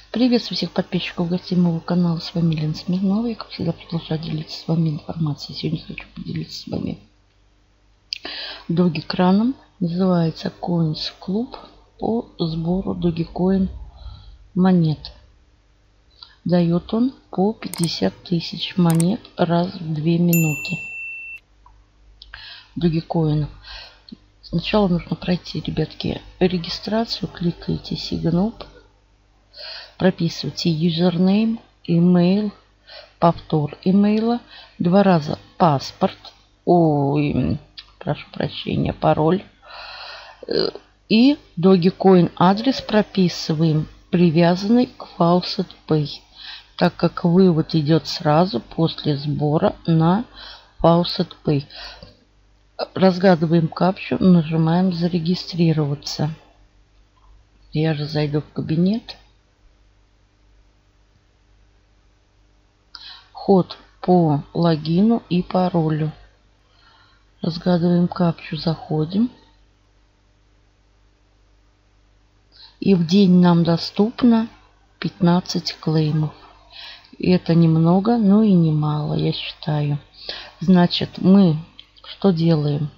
Приветствую всех подписчиков гостей моего канала. С вами Лена Смирнова. Я, как всегда, продолжаю делиться с вами информацией. Сегодня хочу поделиться с вами Dogecoin. Называется Coins Club по сбору Dogecoin монет. Дает он по 50 тысяч монет раз в 2 минуты. Dogecoin. Сначала нужно пройти, ребятки, регистрацию. Кликаете Sign Up. Прописывайте юзернейм, имейл, повтор имейла, 2 раза паспорт, прошу прощения, пароль. И Dogecoin адрес прописываем, привязанный к Faucet Pay, так как вывод идет сразу после сбора на Faucet Pay. Разгадываем капчу, нажимаем зарегистрироваться. Я же зайду в кабинет. Вход по логину и паролю. Разгадываем капчу, заходим. И в день нам доступно 15 клеймов. И это немного, но и немало, я считаю. Значит, мы что делаем?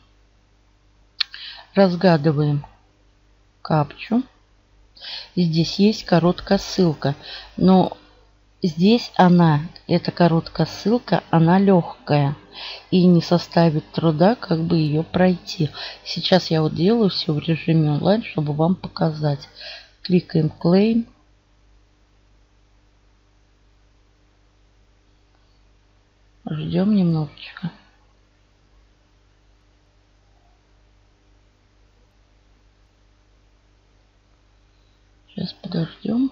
Разгадываем капчу. Здесь есть короткая ссылка, но здесь эта короткая ссылка, она легкая. И не составит труда как бы ее пройти. Сейчас я вот делаю все в режиме онлайн, чтобы вам показать. Кликаем Claim. Ждем немножечко. Сейчас подождем.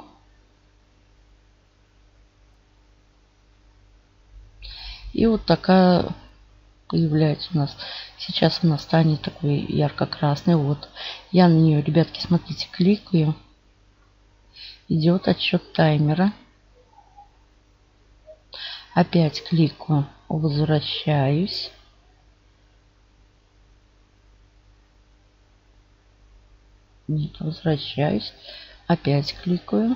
И вот такая появляется у нас. Сейчас она станет такой ярко-красный. Вот. Я на нее, ребятки, смотрите, кликаю. Идет отсчет таймера. Опять кликаю. Возвращаюсь. Нет, возвращаюсь. Опять кликаю.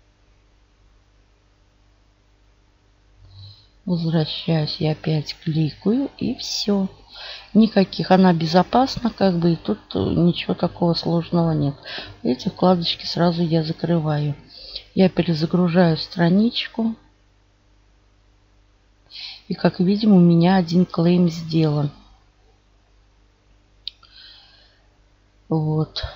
Возвращаюсь, я опять кликаю, и все. Никаких, она безопасна, как бы, и тут ничего такого сложного нет. Эти вкладочки сразу я закрываю. Я перезагружаю страничку. И как видим, у меня один клейм сделан. Вот.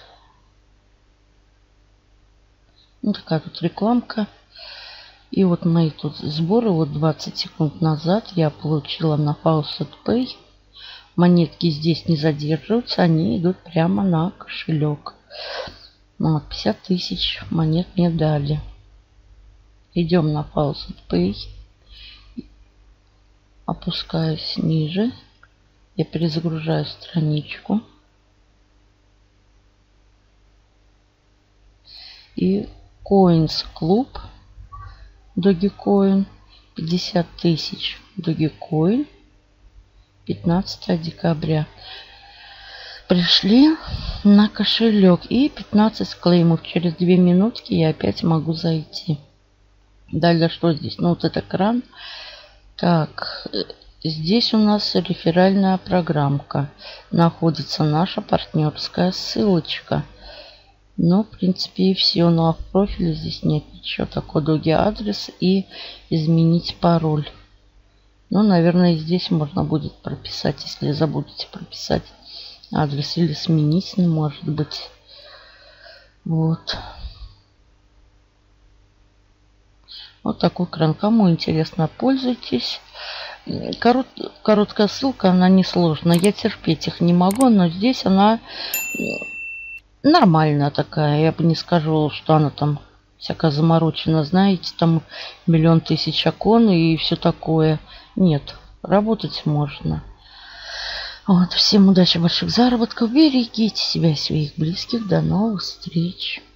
Ну, такая тут рекламка. И вот мои тут сборы. Вот 20 секунд назад я получила на Faucet Pay. Монетки здесь не задерживаются. Они идут прямо на кошелек. Вот, 50 тысяч монет мне дали. Идем на Faucet Pay. Опускаюсь ниже. Я перезагружаю страничку. И Coins Club. Dogecoin 50 тысяч Dogecoin 15 декабря пришли на кошелек, и 15 клеймов. Через 2 минутки я опять могу зайти. Далее что здесь? Ну вот этот экран. Так, здесь у нас реферальная программка. Находится наша партнерская ссылочка. Ну, в принципе, и все. Ну, а в профиле здесь нет ничего такого. Доги адрес и изменить пароль. Ну, наверное, здесь можно будет прописать, если забудете прописать адрес. Или сменить, может быть. Вот. Вот такой экран. Кому интересно, пользуйтесь. Короткая ссылка, она несложная. Я терпеть их не могу, но здесь она нормальная такая. Я бы не скажу, что она там всякая заморочена, знаете, там 1 000 000 окон и все такое. Нет, работать можно. Вот, всем удачи, больших заработков. Берегите себя и своих близких. До новых встреч.